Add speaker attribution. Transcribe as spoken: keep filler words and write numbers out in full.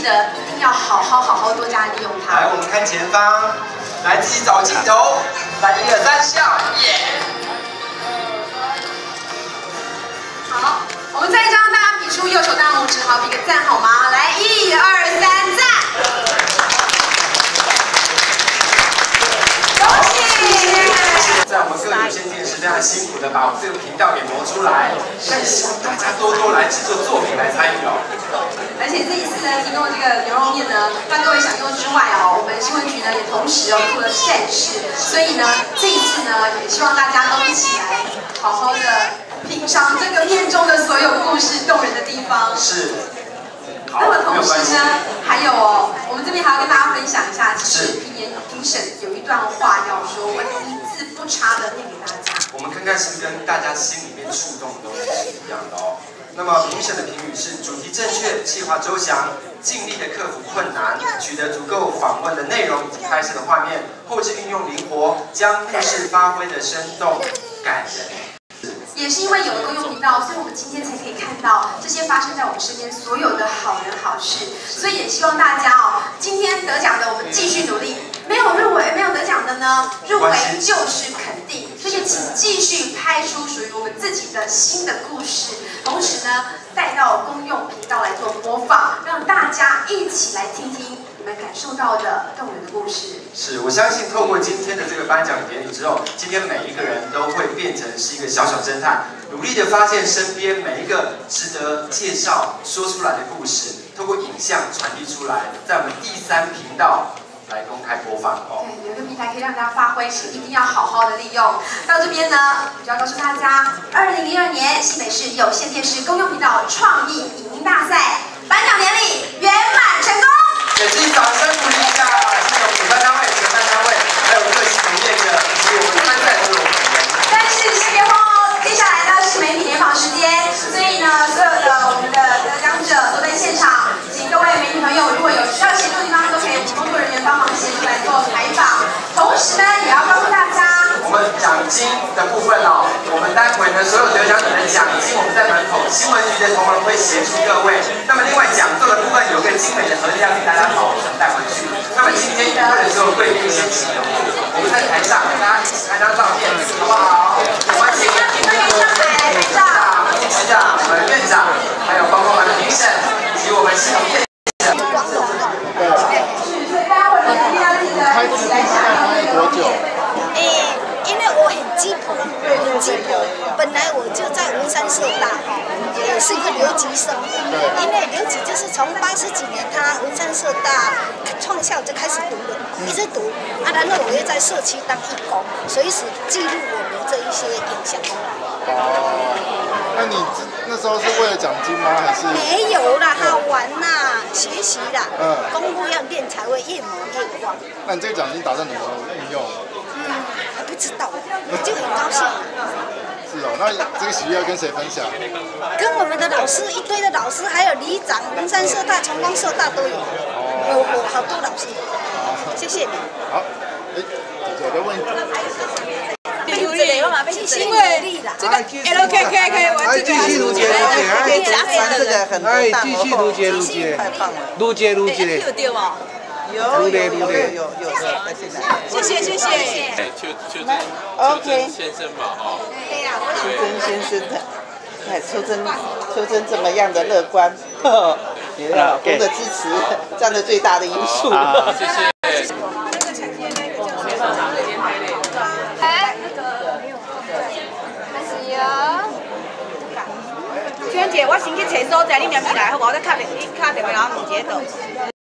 Speaker 1: 得一定要好好好好多加利用它。
Speaker 2: 来，我们看前方，来自己找镜头，来一二三笑，耶！
Speaker 1: 好，我们再一张大家比出右手大拇指，好，比个赞好吗？来，一二三，赞！恭喜！
Speaker 2: 在我们各有线电视非常辛苦的把我们这个频道给磨出来，但是希望大家多多来制作作品来参与哦。
Speaker 1: 而且这一次呢，提供这个牛肉面呢，让各位享用之外哦，我们新闻局呢也同时哦做了善事，所以呢这一次呢也希望大家都一起来好好的品尝这个面中的所有故事动人的地方。
Speaker 2: 是。
Speaker 1: 那么同时呢，还有哦，我们这边还要跟大家分享一下，其实评研评审有一段话要说，我一字不差的念给大家。
Speaker 2: 我们看看是不是跟大家心里面触动的东西是一样的哦。那么评审的评语是：主题正确，计划周详，尽力的克服困难，取得足够访问的内容以及拍摄的画面，后置运用灵活，将故事发挥的生动感人。
Speaker 1: 也是因为有了公用频道，所以我们今天才可以看到这些发生在我们身边所有的好人好事。所以也希望大家哦，今天得奖的我们继续努力，没有入围、没有得奖的呢，入围就是肯定。所以请继续拍出属于我们自己的新的故事，同时呢，带到公用频道来做播放，让大家一起来听听你们感受到的动人的故事。
Speaker 2: 是，我相信透过今天的这个颁奖典礼之后，今天每一个人都会变成是一个小小侦探，努力的发现身边每一个值得介绍、说出来的故事，透过影像传递出来，在我们第三频道来公开播放哦。
Speaker 1: 对，有一个平台可以让大家发挥，请一定要好好的利用。到这边呢，我就要告诉大家，二零零二年新北市有线电视公用频道创意影音大赛颁奖典礼圆满成功。
Speaker 2: 给自己掌声鼓励一下，谢谢我们主办单位、承办单位，还有各系统业者以及我们参赛所有成员。
Speaker 1: 但是先别慌哦，接下来呢是媒体联访时间，所以呢，所有的我们的得奖者都在现场，请各位媒体朋友，如果有需要协助的地方，都可以我们工作人员帮忙协助来做采访。同时呢，也要告诉大家，
Speaker 2: 我们奖金的部分哦，我们待会呢所有得奖者的奖金，我们在门口新闻局的同仁会协助各位。那么另外讲座的部分有个精美的盒子要给大家保存带回去。那么今天与会的所有贵宾先请留步，我们在台上给大家一起拍张照片，好不好？我们请局长、局长、我们院长，还有包括我们的评审以及我们系统业者。
Speaker 3: 开直播大概拍多久？
Speaker 4: 诶，因为我很鸡婆，很鸡婆。本来我就在文山社大，也是一个留级生。因为留级就是从八十几年他文山社大创校就开始读了，一直读。啊，然后我又在社区当义工，随时记录我们这一些影响。
Speaker 3: 哦，那你那时候是为了奖金吗？还是？
Speaker 4: 没有啦，好玩啦，学习啦。
Speaker 3: 嗯。
Speaker 4: 功夫要练才会越磨越旺。
Speaker 3: 那你这个奖金打算怎么运用？
Speaker 4: 嗯，还不知道，我就很高兴。
Speaker 3: 是哦，那这个喜悦要跟谁分享？
Speaker 4: 跟我们的老师一堆的老师，还有里长、文山社大、崇光社大都有。哦。有我好多老师。好，谢谢你。
Speaker 3: 好，哎，姐姐的问题。
Speaker 4: 因为这个 L K K K， 我这个
Speaker 5: 继续卢杰，卢杰，
Speaker 6: 这个很
Speaker 5: 哎，继续卢杰，卢杰，
Speaker 6: 太棒了，
Speaker 5: 卢杰，卢杰，
Speaker 4: 有丢哦，
Speaker 6: 有有有有有，
Speaker 4: 谢谢谢谢。
Speaker 7: 哎，邱邱真邱真先生嘛，哈。
Speaker 4: 对呀，
Speaker 6: 邱真先生的，哎，邱真邱真这么样的乐观，你的老公的支持占了最大的因素。
Speaker 7: 好，谢谢。
Speaker 8: 娟姐，我先去找所在，你明明来好，我再敲电，你敲电话然后问一下倒。